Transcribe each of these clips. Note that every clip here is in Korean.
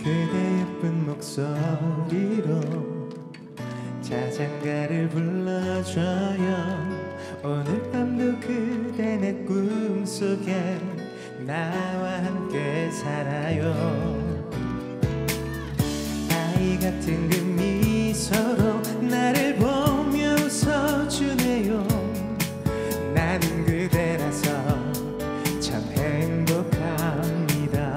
그대 예쁜 목소리로 자장가를 불러줘요. 오늘 밤도 그대 내 꿈속에 나와 함께 살아요. 아이 같은 그 미소로 나를 보며 웃어주네요. 나는 그대라서 참 행복합니다.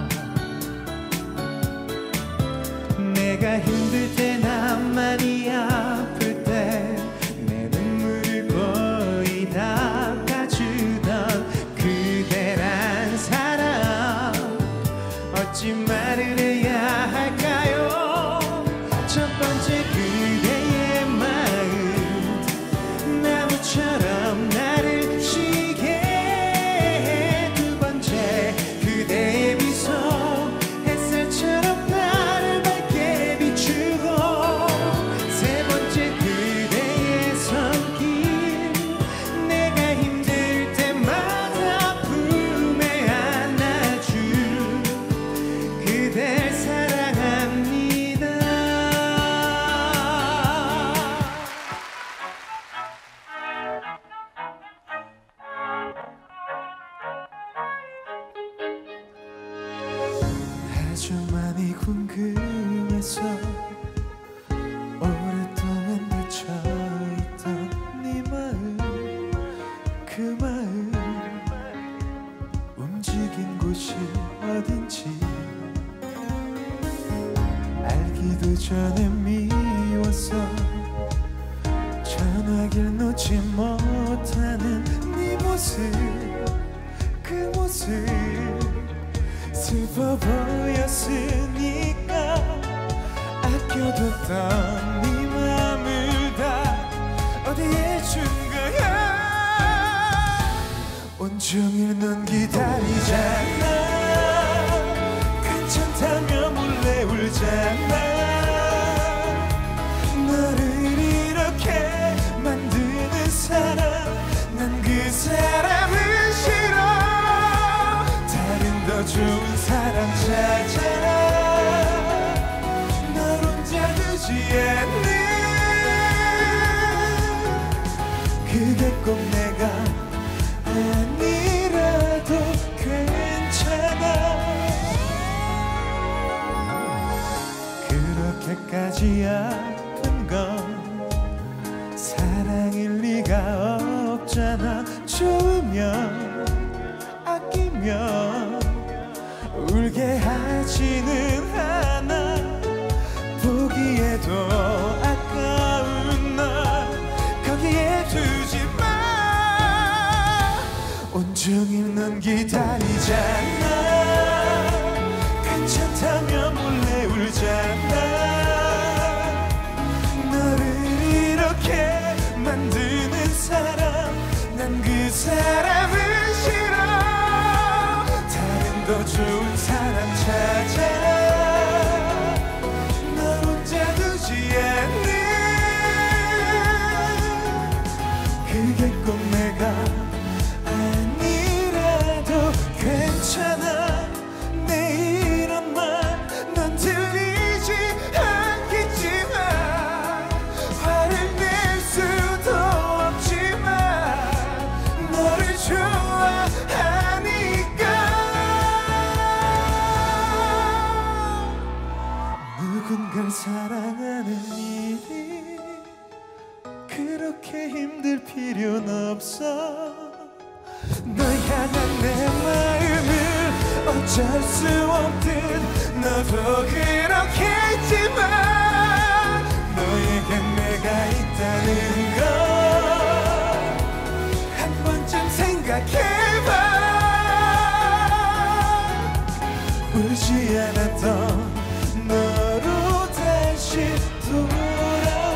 내가 힘들 때 나만이 아플 때 내 눈물을 거의 닦아주던 그대란 사람 어찌 말을 해야 할까요? 첫 번째 그대의 마음 나무처럼 나를 쉬게 해. 두 번째 그대의 미소 햇살처럼 나를 밝게 비추고 세 번째 그대의 손길 내가 힘들 때마다 품에 안아준 그댈 사랑합니다. 아주 많이 궁금해서 오랫동안 닫혀있던 네 마음 그 마음 움직인 곳이 어딘지 알기도 전에 미워서 전화길 놓지 못하는 네 모습 그 모습 슬퍼 보였으니까 아껴뒀던 네 맘을 다 어디에 준 거야. 온종일 넌 기다리잖아. 괜찮다며 몰래 울잖아. 너를 이렇게 만드는 사람 난 그 사람을 싫어. 다른 더 좋은 사람 찾아라. 널 혼자 두지 않는 그게 꼭 내가 아니라도 괜찮아. 그렇게까지 아픈 건 사랑일 리가 없잖아. 좋으면 아끼면 울게 하지는 않아. 보기에도 아까운 널 거기에 두지 마. 온종일 넌 기다리잖아. 괜찮다며 몰래 울잖아. 너를 이렇게 만드는 사람 난 그 사람을 싫어. 다른 더 좋은 사람 찾아라. 널 혼자 두지 않는 그게 꼭 내가 아니라도 괜찮아. 내 이런 말 넌 들리지 않겠지만 화를 낼 수도 없지만 너를 좋아하니까. 누군가를 사랑하는 일이 그렇게 힘들 필요는 없어. 너 향한 내 마음을 어쩔 수 없듯 너도 그렇겠지만 너에겐 내가 있다는 걸 한 번쯤 생각해봐. 울지 않았던 너로 다시 돌아와.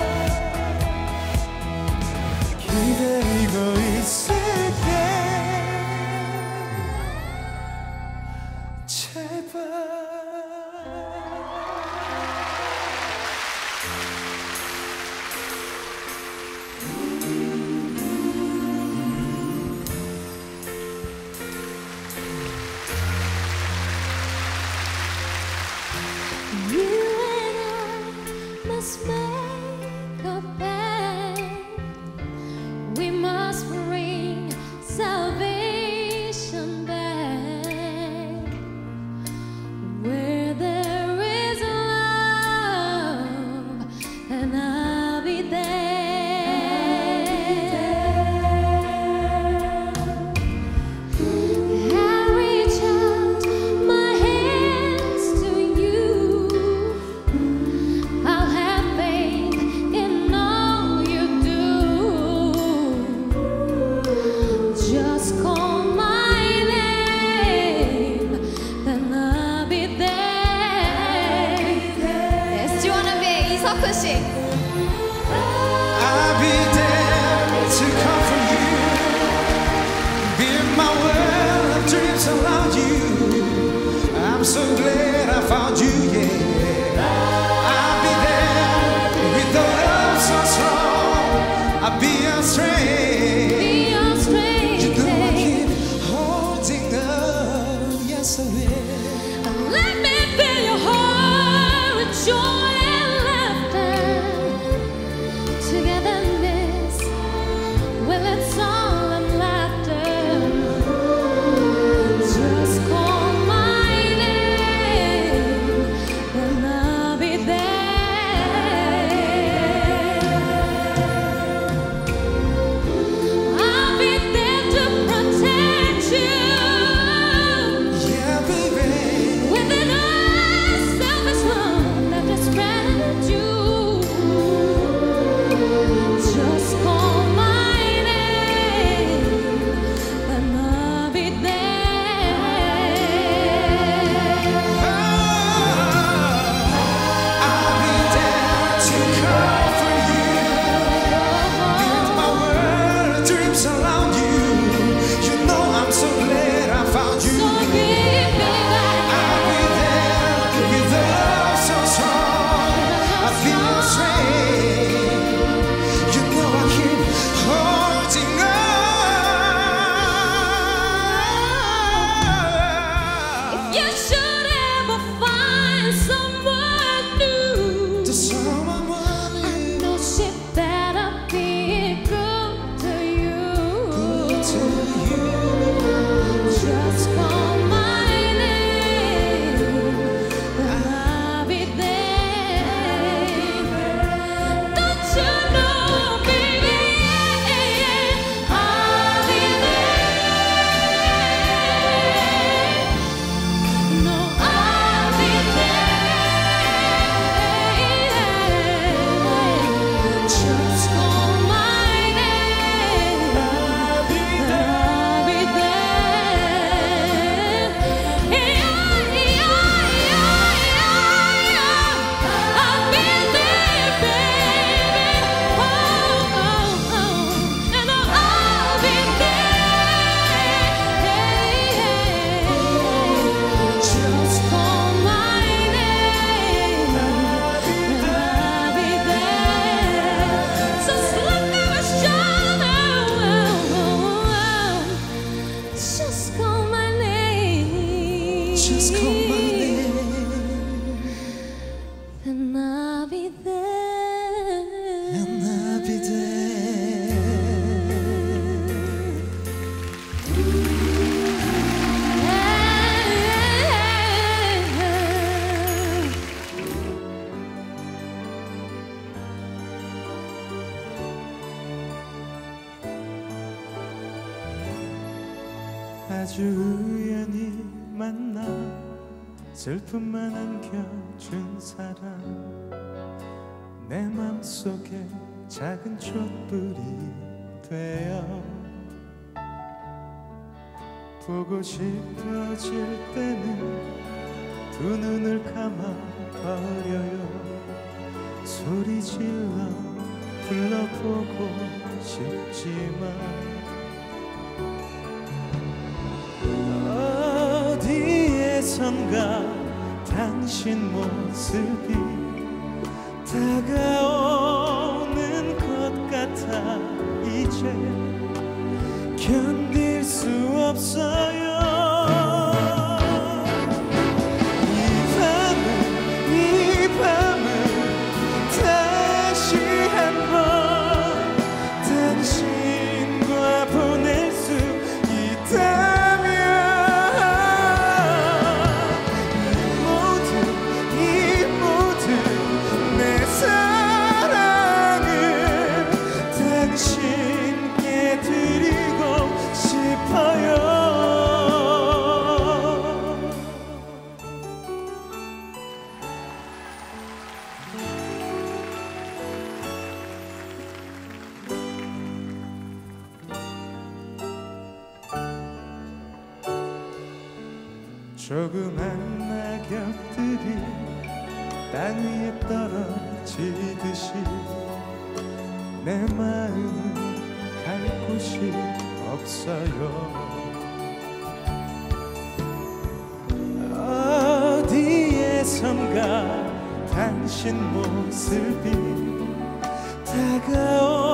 기다리고 있을게 제발. 덕훈 씨. I'll be there to comfort you. Be in my world of dreams around you. I'm so glad I found you, yeah. I'll be there with the love so strong. I'll be your strength. Be your strength. You know I keep holding on, yes I will. Let me fill your heart with joy and laughter. Togetherness, well it's all in laughter. Just call my name and I'll be there. I'll be there to protect you. Yeah, baby. Within us, selfish love that distracts you. Just call my name, and I'll be there. I'll be there to comfort you. In my world of dreams around you. You know I'm so glad I found you. So give me back. I'll be there with the love so strong. I feel your strength. You know I keep holding on. If you should ever find someone new, To someone new, no shit better be good to you. to you. Just call my name, and I'll be there. Don't you know, baby, I'll be there. No, I'll be there. Just call my name, I'll be there. I'll be there, baby. Oh, and I'll be there. Just call my name, I'll be there. So slip through a shoulder. Just call my name. Just call my name. And I'll be there. And I'll be there. 아주 우연히 만나 슬픔만 안겨준 사람 내 맘속에 작은 촛불이 되어 보고 싶어질 때는 두 눈을 감아버려요 소리 질러 불러보고 싶지만 어디에선가 당신 모습이 다가오는 것 같아 이제 견딜 수 없어요 이 밤을 다시 한번 당신과 보낼 수 있다면 이 모든 내 사랑을 당신께 드리고 싶어요 조그만 낙엽들이 땅 위에 떨어져 지듯이 내 마음은 갈 곳이 없어요. 어디에선가 당신 모습이 다가오